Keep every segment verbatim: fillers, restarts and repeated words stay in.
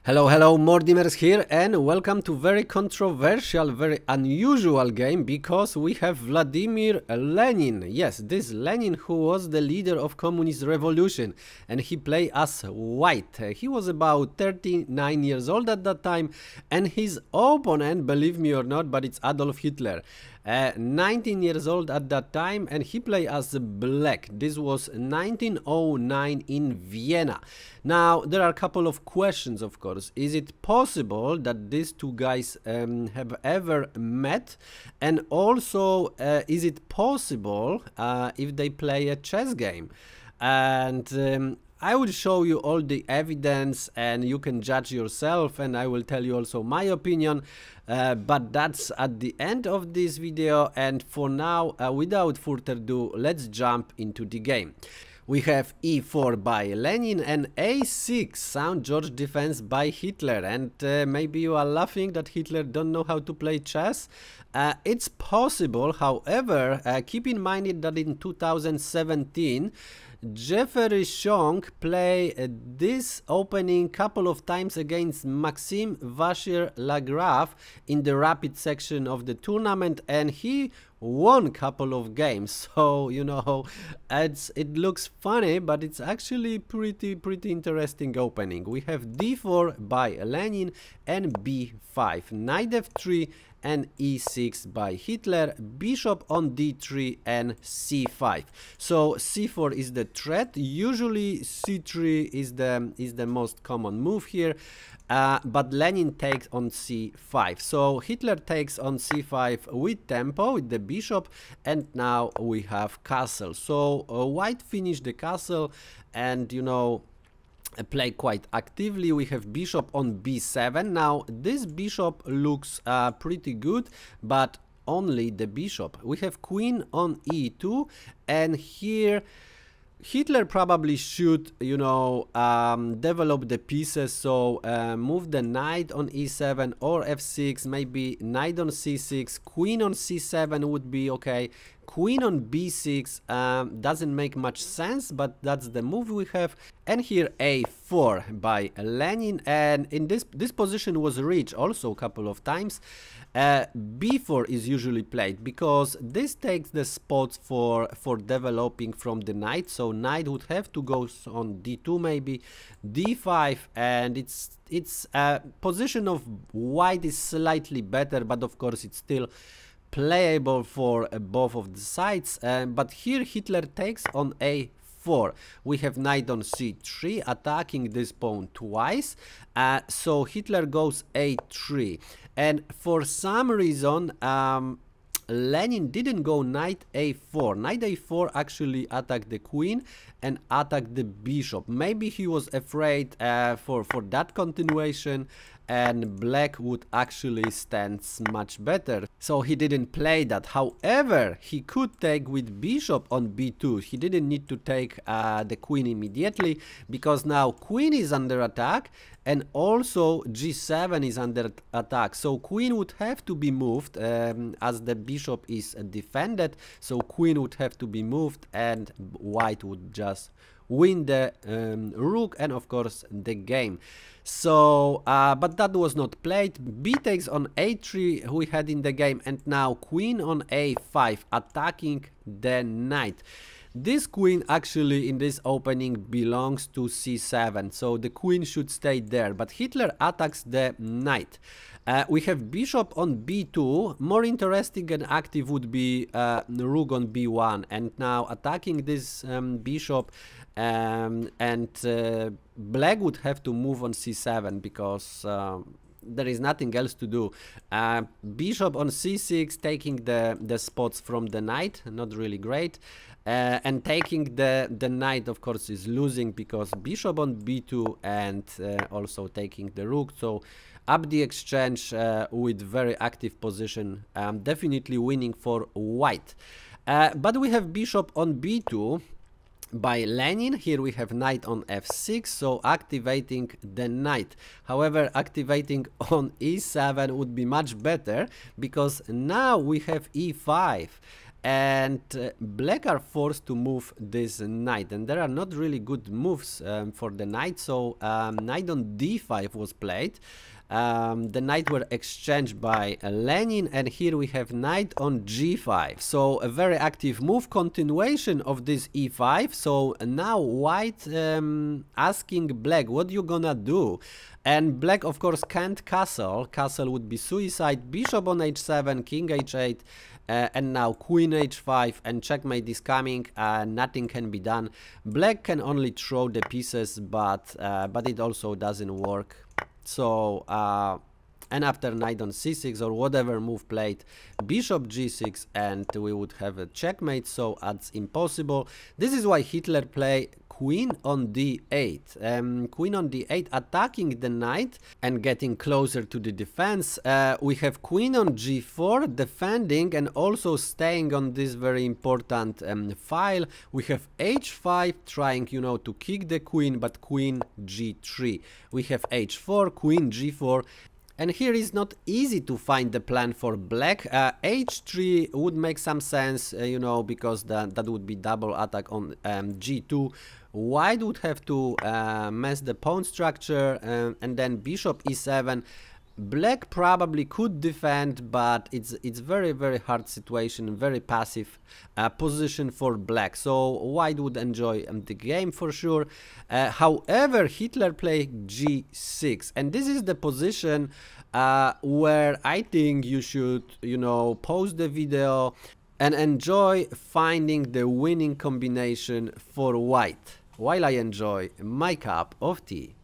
Hello, hello, Mordimer's here and welcome to very controversial, very unusual game because we have Vladimir Lenin. Yes, this Lenin who was the leader of communist revolution and he played as white. He was about thirty-nine years old at that time and his opponent, believe me or not, but it's Adolf Hitler. Uh, nineteen years old at that time and he played as black. This was nineteen oh nine in Vienna. Now there are a couple of questions, of course. Is it possible that these two guys um, have ever met? And also uh, is it possible uh, if they play a chess game? And um, I will show you all the evidence and you can judge yourself, and I will tell you also my opinion, uh, but that's at the end of this video. And for now, uh, without further ado, let's jump into the game. We have e four by Lenin and a six, Sound George defense by Hitler. And uh, maybe you are laughing that Hitler don't know how to play chess. Uh, it's possible, however, uh, keep in mind that in two thousand seventeen, Jeffrey Xiong played uh, this opening couple of times against Maxime Vachier-Lagrave in the rapid section of the tournament, and he won a couple of games. So you know, it's it looks funny, but it's actually pretty pretty interesting opening. We have d four by Lenin and b five, knight f three and e six by Hitler, bishop on d three and c five. So c four is the threat. Usually c three is the is the most common move here, uh, but Lenin takes on c five. So Hitler takes on c five with tempo with the bishop, and now we have castle. So uh, white finished the castle, and you know, play quite actively. We have bishop on b seven. Now this bishop looks uh, pretty good, but only the bishop. We have queen on e two, and here Hitler probably should, you know, um, develop the pieces. So uh, move the knight on e seven or f six, maybe knight on c six, queen on c seven would be okay. Queen on b six um, doesn't make much sense, but that's the move we have. And here a four by Lenin, and in this this position was reached also a couple of times. Uh, b four is usually played because this takes the spots for for developing from the knight. So knight would have to go on d two, maybe d five, and it's it's a position of white is slightly better, but of course it's still playable for uh, both of the sides. Uh, but here Hitler takes on a four. We have knight on c three, attacking this pawn twice. Uh, so Hitler goes a three, and for some reason um, Lenin didn't go knight a four. Knight a four actually attacked the queen and attacked the bishop. Maybe he was afraid uh, for for that continuation, and black would actually stand much better, so he didn't play that. However, he could take with bishop on b two. He didn't need to take uh, the queen immediately, because now queen is under attack and also g seven is under attack. So queen would have to be moved um, as the bishop is uh, defended. So queen would have to be moved and white would just win the um, rook and of course the game. So uh, but that was not played. B takes on a three we had in the game, and now queen on a five, attacking the knight. This queen actually in this opening belongs to c seven, so the queen should stay there, but Hitler attacks the knight. Uh, we have bishop on b two. More interesting and active would be uh, rook on b one, and now attacking this um, bishop, um, and uh, black would have to move on c seven because uh, there is nothing else to do. Uh, bishop on c six, taking the the spots from the knight, not really great. Uh, and taking the the knight, of course, is losing because bishop on b two, and uh, also taking the rook. So up the exchange uh, with very active position, um, definitely winning for white. Uh, but we have bishop on b two by Lenin. Here we have knight on f six, so activating the knight. However, activating on e seven would be much better because now we have e five. and uh, black are forced to move this knight, and there are not really good moves um, for the knight. So um, knight on d five was played. Um, the knight were exchanged by uh, Lenin, and here we have knight on g five. So a very active move, continuation of this e five. So now white um, asking black, what you gonna do? And black of course can't castle. Castle would be suicide. Bishop on h seven, king h eight, uh, and now queen h five, and checkmate is coming. Uh, nothing can be done. Black can only throw the pieces, but uh, but it also doesn't work. So uh, and after knight on c six or whatever move played, bishop g six, and we would have a checkmate. So that's impossible. This is why Hitler play queen on d eight. Um, queen on d eight, attacking the knight and getting closer to the defense. Uh, we have queen on g four, defending and also staying on this very important um, file. We have h five, trying, you know, to kick the queen, but queen g three. We have h four, queen g four. And here is not easy to find the plan for black. Uh, h three would make some sense, uh, you know, because the, that would be double attack on um, g two. White would have to uh, mess the pawn structure, uh, and then bishop e seven. Black probably could defend, but it's it's very very hard situation, very passive uh, position for black. So white would enjoy um, the game for sure. Uh, however, Hitler played g six, and this is the position uh, where I think you should, you know, pause the video and enjoy finding the winning combination for white, while I enjoy my cup of tea.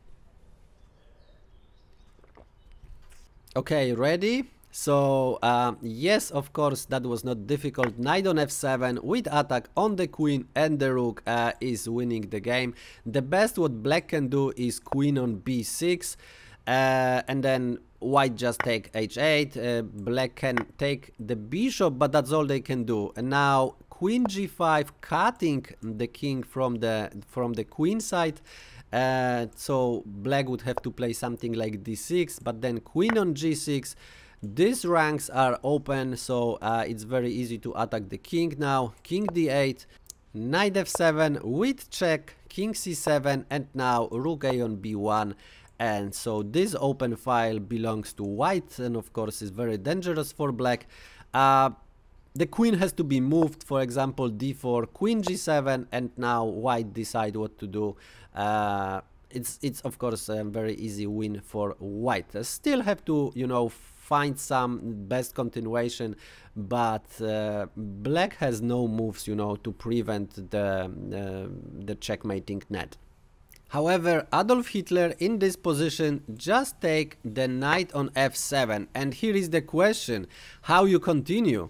Okay, ready? So um, yes, of course, that was not difficult. Knight on f seven with attack on the queen and the rook uh, is winning the game. The best what black can do is queen on b six, uh, and then white just take h eight. Uh, black can take the bishop, but that's all they can do. And now queen g five, cutting the king from the from the queen side. Uh, so black would have to play something like d six, but then queen on g six. These ranks are open, so uh, it's very easy to attack the king now. King d eight, knight f seven with check, king c seven, and now rook a on b one. And so this open file belongs to white, and of course is very dangerous for black. Uh, the queen has to be moved, for example d four, queen g seven, and now white decide what to do. Uh, it's it's of course a very easy win for white. Uh, still have to, you know, find some best continuation, but uh, black has no moves, you know, to prevent the uh, the checkmating net. However, Adolf Hitler in this position just take the knight on f seven, and here is the question: how you continue?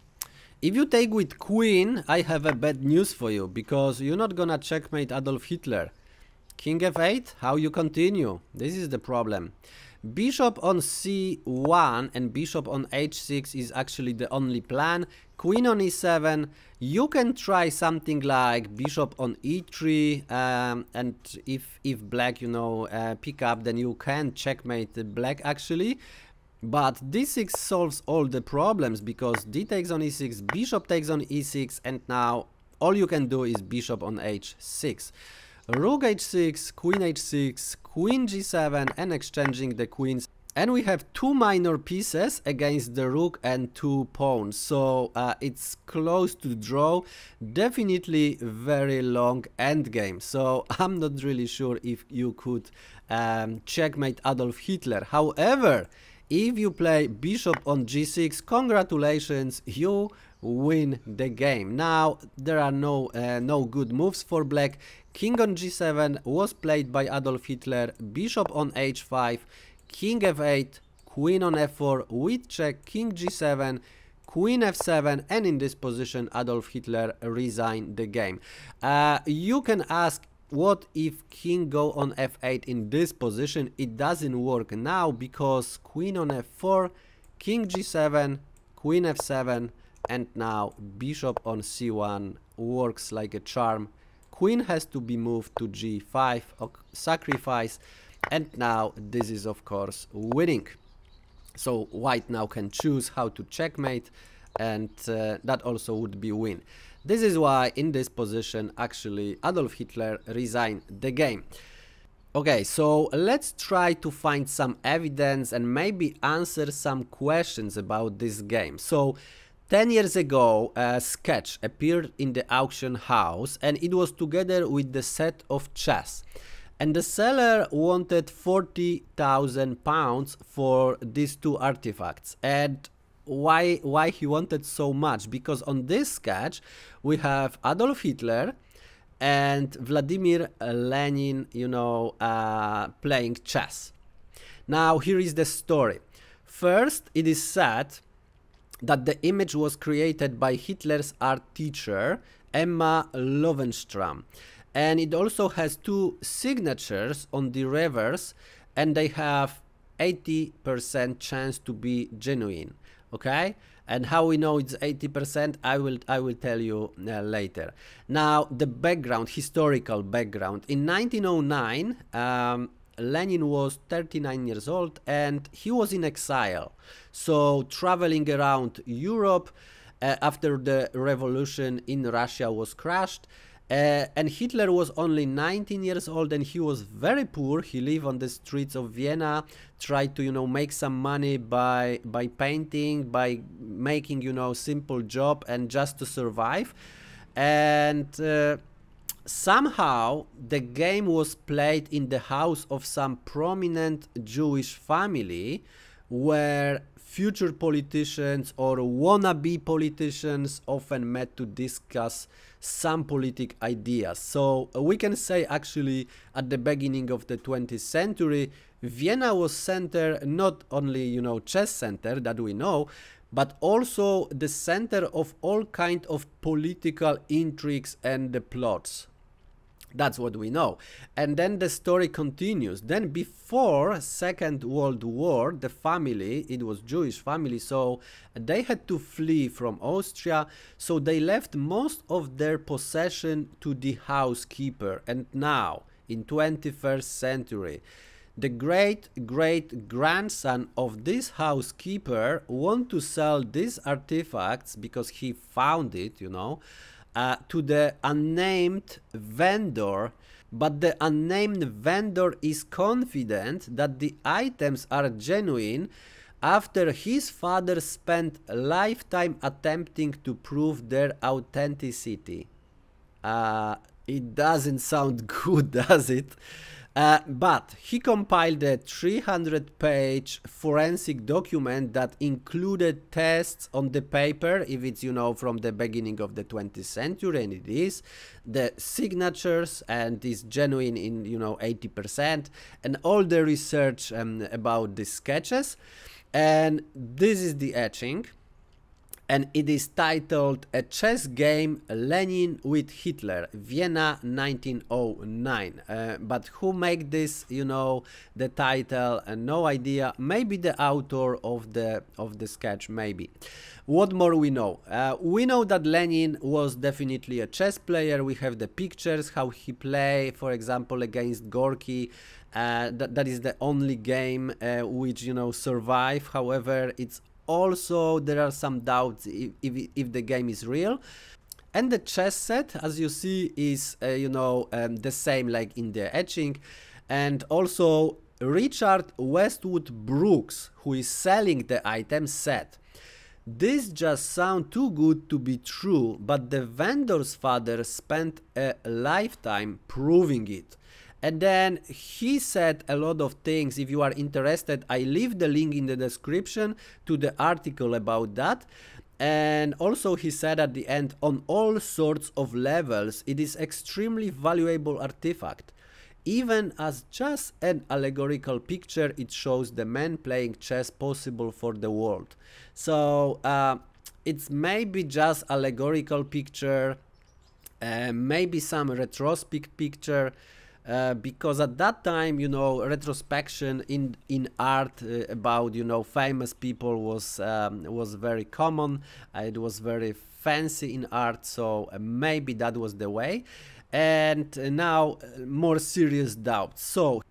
If you take with queen, I have a bad news for you, because you're not gonna checkmate Adolf Hitler. King f eight, how you continue? This is the problem. Bishop on c one and bishop on h six is actually the only plan. Queen on e seven, you can try something like bishop on e three, um, and if if black, you know, uh, pick up, then you can checkmate the black actually. But d six solves all the problems, because d takes on e six, bishop takes on e six, and now all you can do is bishop on h six. Rook h six, queen h six, queen g seven, and exchanging the queens. And we have two minor pieces against the rook and two pawns. So uh, it's close to draw. Definitely very long endgame. So I'm not really sure if you could um, checkmate Adolf Hitler. However, if you play bishop on g six, congratulations, you win the game. Now there are no uh, no good moves for black. King on g seven was played by Adolf Hitler, bishop on h five, king f eight, queen on f four with check, king g seven, queen f seven, and in this position Adolf Hitler resigned the game. Uh, you can ask, what if king go on f eight in this position? It doesn't work now, because queen on f four, king g seven, queen f seven, and now bishop on c one works like a charm. Queen has to be moved to g five, sacrifice, and now this is of course winning. So white now can choose how to checkmate. and uh, that also would be win. This is why in this position actually Adolf Hitler resigned the game. Okay, so let's try to find some evidence and maybe answer some questions about this game. So ten years ago, a sketch appeared in the auction house and it was together with the set of chess. And the seller wanted forty thousand pounds for these two artifacts. And why, why he wanted so much? Because on this sketch we have Adolf Hitler and Vladimir Lenin, you know, uh, playing chess. Now here is the story. First, it is said that the image was created by Hitler's art teacher, Emma Lowenstram. And it also has two signatures on the reverse, and they have eighty percent chance to be genuine. Okay, and how we know it's eighty percent, I will I will tell you uh, later. Now the background, historical background. In nineteen oh nine, um, Lenin was thirty-nine years old and he was in exile, so traveling around Europe uh, after the revolution in Russia was crashed. Uh, and Hitler was only nineteen years old and he was very poor. He lived on the streets of Vienna, tried to, you know, make some money by by painting, by making, you know, simple job and just to survive. And uh, somehow the game was played in the house of some prominent Jewish family where future politicians or wannabe politicians often met to discuss some politic ideas. So uh, we can say actually at the beginning of the twentieth century, Vienna was center, not only, you know, chess center that we know, but also the center of all kind of political intrigues and the plots. That's what we know. And then the story continues. Then before Second World War, the family, it was Jewish family, so they had to flee from Austria, so they left most of their possession to the housekeeper. And now, in twenty-first century, the great great grandson of this housekeeper want to sell these artifacts because he found it, you know, Uh, to the unnamed vendor, but the unnamed vendor is confident that the items are genuine after his father spent a lifetime attempting to prove their authenticity. Uh, it doesn't sound good, does it? Uh, but he compiled a three hundred page forensic document that included tests on the paper, if it's, you know, from the beginning of the twentieth century, and it is, the signatures, and is genuine in, you know, eighty percent, and all the research um, about the sketches. And this is the etching. And it is titled A Chess Game Lenin with Hitler, Vienna nineteen oh nine. Uh, but who made this, you know, the title? Uh, no idea. Maybe the author of the of the sketch, maybe. What more we know? Uh, we know that Lenin was definitely a chess player. We have the pictures, how he played, for example, against Gorky. Uh, that, that is the only game uh, which, you know, survived. However, it's also there are some doubts if, if, if the game is real. And the chess set, as you see, is uh, you know, um, the same like in the etching. And also Richard Westwood Brooks, who is selling the item, said, "This just sounds too good to be true, but the vendor's father spent a lifetime proving it." And then he said a lot of things. If you are interested, I leave the link in the description to the article about that. And also he said at the end, on all sorts of levels, it is extremely valuable artifact. Even as just an allegorical picture, it shows the man playing chess possible for the world. So uh, it's maybe just allegorical picture, uh, maybe some retrospect picture. Uh, because at that time, you know, retrospection in in art uh, about, you know, famous people was um, was very common. Uh, it was very fancy in art, so uh, maybe that was the way. And uh, now uh, more serious doubts. So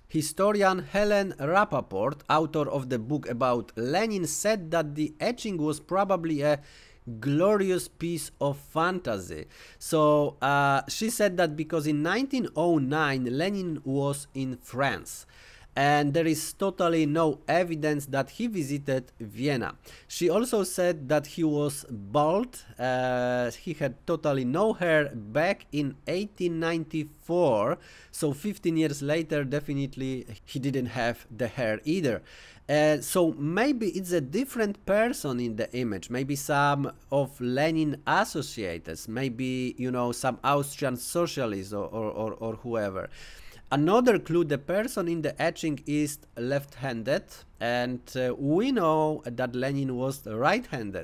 Historian Helen Rappaport, author of the book about Lenin, said that the etching was probably a glorious piece of fantasy. So uh, she said that because in nineteen oh nine Lenin was in France, and there is totally no evidence that he visited Vienna. She also said that he was bald, uh, he had totally no hair back in eighteen ninety-four, so fifteen years later definitely he didn't have the hair either. Uh, so maybe it's a different person in the image, maybe some of Lenin associates, maybe, you know, some Austrian socialists or, or, or, or whoever. Another clue, the person in the etching is left-handed, and uh, we know that Lenin was right-handed,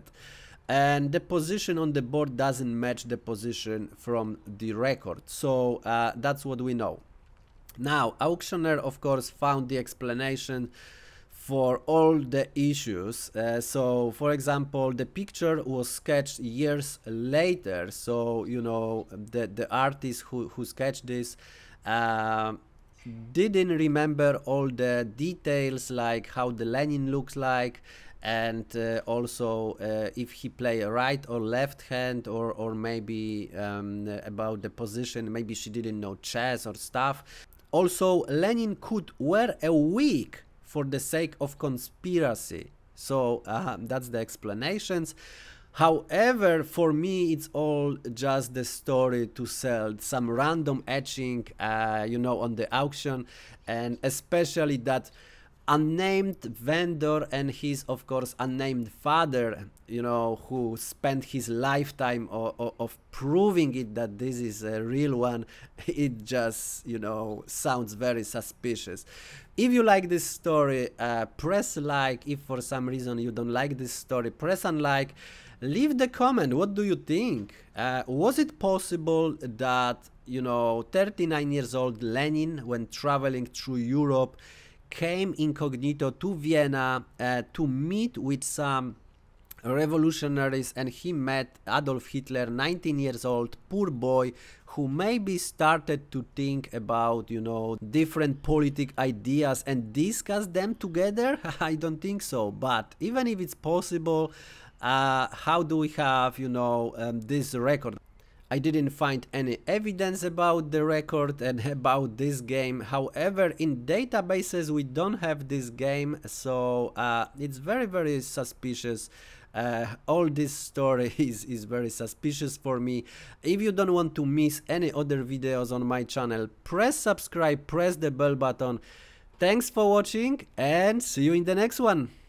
and the position on the board doesn't match the position from the record, so uh, that's what we know. Now, auctioneer of course found the explanation for all the issues. Uh, so for example, the picture was sketched years later, so you know, the, the artist who, who sketched this Uh, didn't remember all the details, like how the Lenin looks like, and uh, also uh, if he play a right or left hand, or, or maybe um, about the position, maybe she didn't know chess or stuff. Also, Lenin could wear a wig for the sake of conspiracy. So uh, that's the explanations. However, for me, it's all just the story to sell some random etching, uh, you know, on the auction, and especially that unnamed vendor and his, of course, unnamed father, you know, who spent his lifetime of, of, of proving it that this is a real one. It just, you know, sounds very suspicious. If you like this story, uh, press like. If for some reason you don't like this story, press unlike. Leave the comment. What do you think? Uh, was it possible that, you know, thirty-nine years old Lenin, when traveling through Europe, came incognito to Vienna uh, to meet with some revolutionaries, and he met Adolf Hitler, nineteen years old, poor boy, who maybe started to think about, you know, different politic ideas and discuss them together? I don't think so. But even if it's possible, uh, how do we have, you know, um, this record? I didn't find any evidence about the record and about this game. However, in databases we don't have this game, so uh, it's very very suspicious. Uh, all this story is, is very suspicious for me. If you don't want to miss any other videos on my channel, press subscribe, press the bell button. Thanks for watching, and see you in the next one.